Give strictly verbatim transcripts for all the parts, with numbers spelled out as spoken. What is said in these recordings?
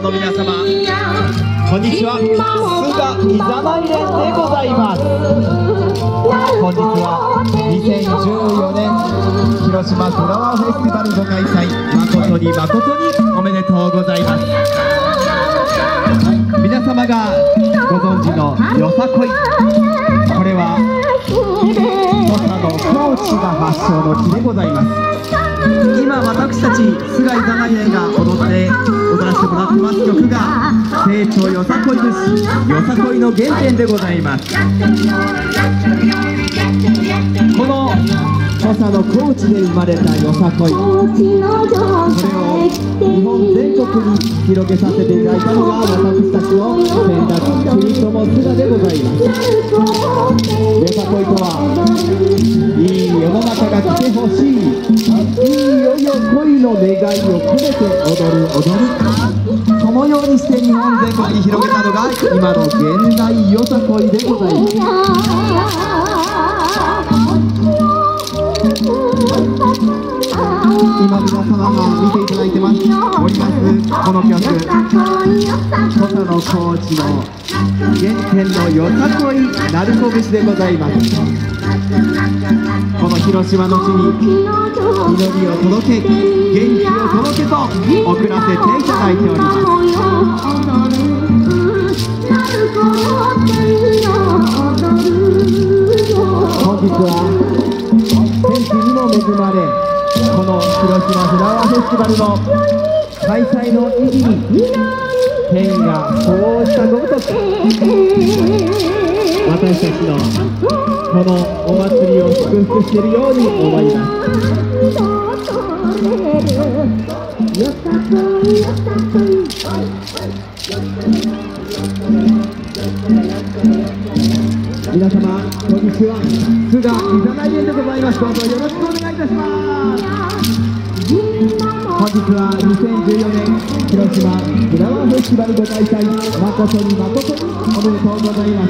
の皆様、こんにちは。菅いざない連でございます。本日はにせんじゅうよねん広島フラワーフェスティバルご開催、誠に誠におめでとうございます。皆様がご存知のよさこい、これは土佐の高知が発祥の地でございます。今私たち菅井ざない連が踊って踊らせてもらってます曲が成長よさこいです。よさこいの原点でございます。この土佐の高知で生まれたよさこい、これを日本全国に広げさせていただいたのが私たちの先達国友菅でございます。よさこいとはいい世の中が来てほしい、いいよよ恋の願いを込めて踊る踊り、そのようにして日本全国に広げたのが今の現代よさこいでございます。今皆様が見ていただいてますおりますこの曲、土佐の高知の原点のよさこい鳴子節でございます。この広島の地に祈りを届け、元気を届けと送らせていただいております。本日は天気にも恵まれ、この広島フラワーフェスティバルの開催の意義に天がそうしたごとく私たちのこのお祭りを祝福しているように思います。皆様こんにちは。菅いざない連でございます。どうぞよろしくお願いいたします。本日はにせんじゅうよねん広島フラワーフェスティバルご開催、誠に誠におめでとうございます。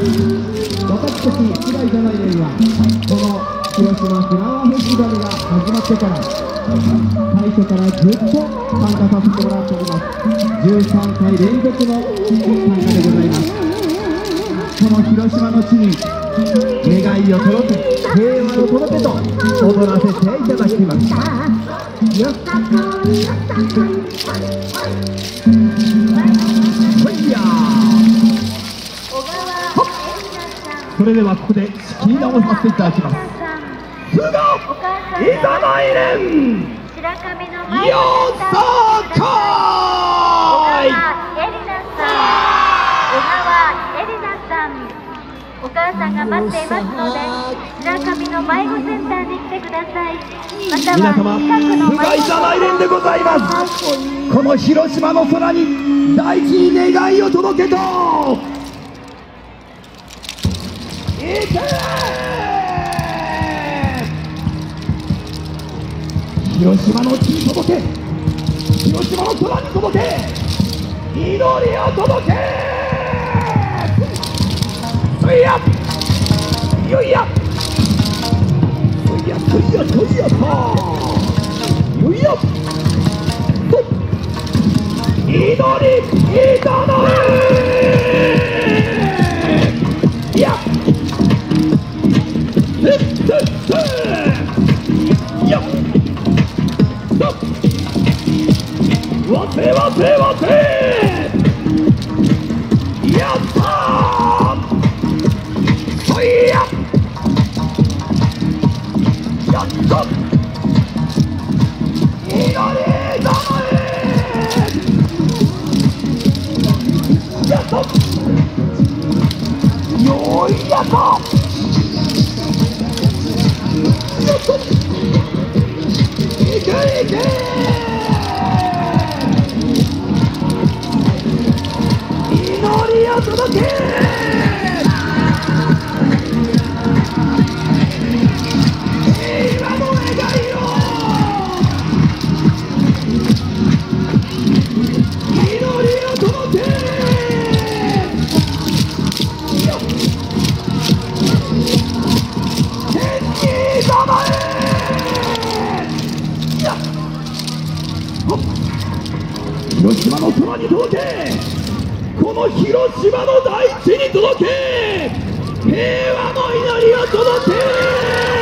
私たち菅いざない連はこの広島フラワーフェスティバルが始まってから最初からずっと参加させてもらっております。じゅうさんかい連続の参加でございます。この広島の地に願いを届け、平和を届けと踊らせていただきます。それではここで仕切り直させていただきます。菅いざない連よさこい。 お母さんが待っていますので、白神の迷子センターに来てください。または近くの菅いざない連でございます。この広島の空に大事に願いを届けといけ広島の地に届け、広島の空に届け、祈りを届け。いやいやいやいやいやいやいやいや祈りいたのいやせっせっせいやわせわせわせやったーいややった祈りだやったよいやったやったいけいけ祈りを届け広島の空に届け、この広島の大地に届け、平和の祈りを届け。